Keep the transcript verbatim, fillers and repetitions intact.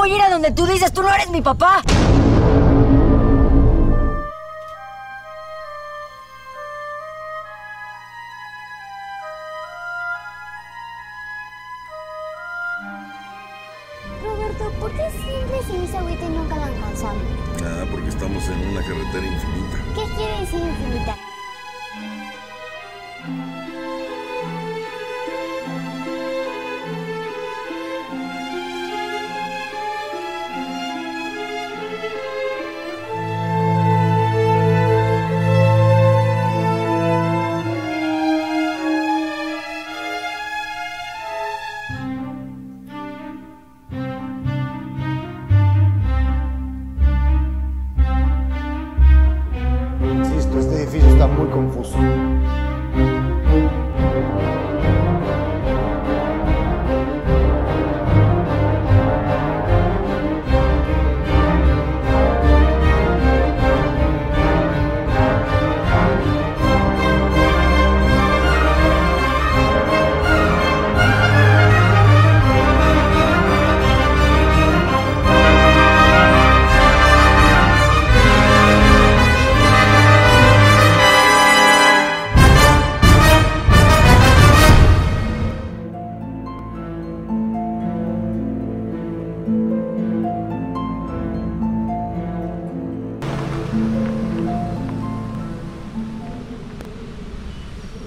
voy a ir a donde tú dices? Tú no eres mi papá. Roberto, ¿por qué siempre se dice agüita y nunca la alcanzamos? Ah, porque estamos en una carretera infinita. ¿Qué quiere decir infinita?